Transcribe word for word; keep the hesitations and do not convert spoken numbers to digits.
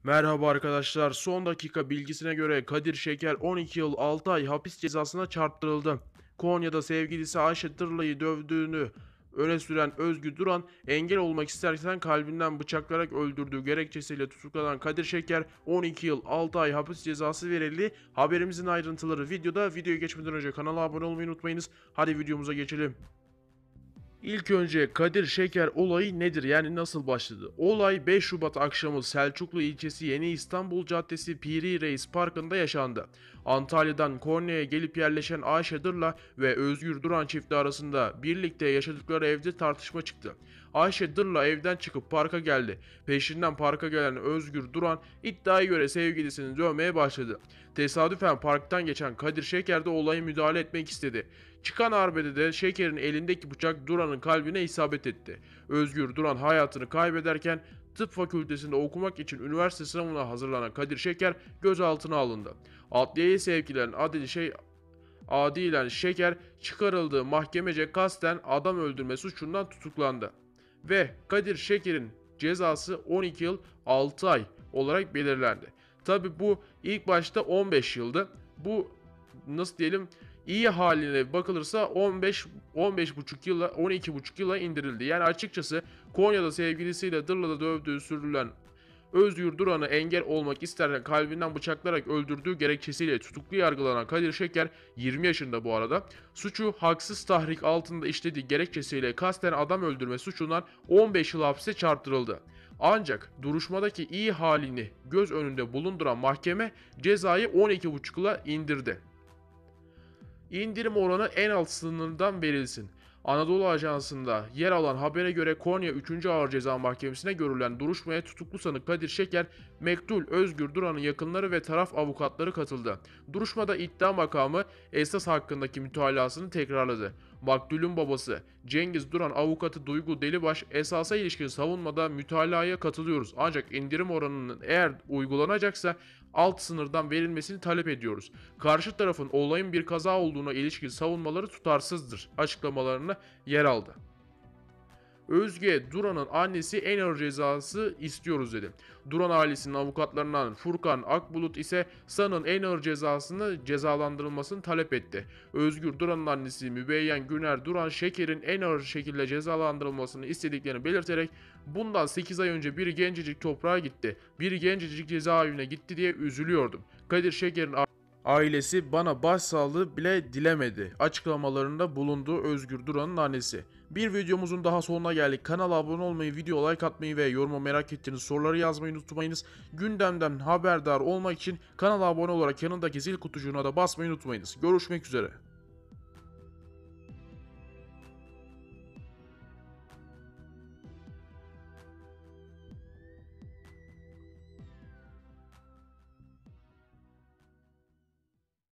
Merhaba arkadaşlar. Son dakika bilgisine göre Kadir Şeker on iki yıl altı ay hapis cezasına çarptırıldı. Konya'da sevgilisi Ayşe Tırlı'yı dövdüğünü öne süren Özgür Duran, engel olmak isterken kalbinden bıçaklarak öldürdüğü gerekçesiyle tutuklanan Kadir Şeker on iki yıl altı ay hapis cezası verildi. Haberimizin ayrıntıları videoda. Videoya geçmeden önce kanala abone olmayı unutmayınız. Hadi videomuza geçelim. İlk önce Kadir Şeker olayı nedir, yani nasıl başladı? Olay beş Şubat akşamı Selçuklu ilçesi Yeni İstanbul Caddesi Piri Reis Parkı'nda yaşandı. Antalya'dan Konya'ya gelip yerleşen Ayşe Dırla ve Özgür Duran çifti arasında birlikte yaşadıkları evde tartışma çıktı. Ayşe Dırla evden çıkıp parka geldi. Peşinden parka gelen Özgür Duran iddiaya göre sevgilisini dövmeye başladı. Tesadüfen parktan geçen Kadir Şeker de olaya müdahale etmek istedi. Çıkan arbede de Şeker'in elindeki bıçak Duran'ın kalbine isabet etti. Özgür Duran hayatını kaybederken tıp fakültesinde okumak için üniversite sınavına hazırlanan Kadir Şeker gözaltına alındı. Adliyeye sevk edilen adli şey adilen Şeker çıkarıldığı mahkemece kasten adam öldürme suçundan tutuklandı. Ve Kadir Şeker'in cezası on iki yıl altı ay olarak belirlendi. Tabi bu ilk başta on beş yıldı. Bu nasıl diyelim, iyi haline bakılırsa on beş on beş buçuk yıla on iki buçuk yıla indirildi. Yani açıkçası Konya'da sevgilisiyle Dırla'da dövdüğü sürülen Özgür Duran'ı engel olmak isterken kalbinden bıçaklarak öldürdüğü gerekçesiyle tutuklu yargılanan Kadir Şeker yirmi yaşında bu arada. Suçu haksız tahrik altında işlediği gerekçesiyle kasten adam öldürme suçundan on beş yıl hapse çarptırıldı. Ancak duruşmadaki iyi halini göz önünde bulunduran mahkeme cezayı on iki buçuk yıla indirdi. İndirim oranı en alt sınırdan verilsin. Anadolu Ajansı'nda yer alan habere göre Konya üçüncü Ağır Ceza Mahkemesi'ne görülen duruşmaya tutuklu sanık Kadir Şeker, Mektul Özgür Duran'ın yakınları ve taraf avukatları katıldı. Duruşmada iddia makamı esas hakkındaki mütalasını tekrarladı. Maktulün babası Cengiz Duran avukatı Duygu Delibaş, esasa ilişkin savunmada mütalaya katılıyoruz ancak indirim oranının eğer uygulanacaksa alt sınırdan verilmesini talep ediyoruz. Karşı tarafın olayın bir kaza olduğuna ilişkin savunmaları tutarsızdır açıklamalarına yer aldı. Özge Duran'ın annesi en ağır cezası istiyoruz dedi. Duran ailesinin avukatlarından Furkan Akbulut ise sanığın en ağır cezasını cezalandırılmasını talep etti. Özgür Duran'ın annesi Mübeyyen Güner Duran Şeker'in en ağır şekilde cezalandırılmasını istediklerini belirterek bundan sekiz ay önce bir gencecik toprağa gitti, bir gencecik cezaevine gitti diye üzülüyordum. Kadir Şeker'in ailesi bana başsağlığı bile dilemedi açıklamalarında bulunduğu Özgür Duran'ın annesi. Bir videomuzun daha sonuna geldik. Kanala abone olmayı, video like atmayı ve yoruma merak ettiğiniz soruları yazmayı unutmayınız. Gündemden haberdar olmak için kanala abone olarak yanındaki zil kutucuğuna da basmayı unutmayınız. Görüşmek üzere.